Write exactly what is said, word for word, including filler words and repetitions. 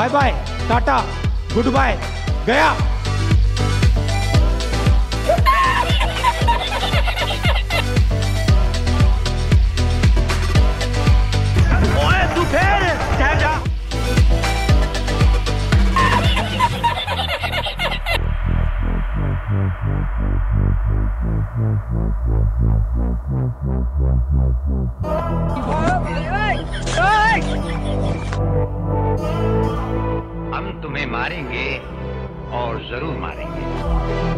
Bye bye, tata, good bye, गया। ओए तू फिर जा जा। हम तुम्हें मारेंगे और जरूर मारेंगे।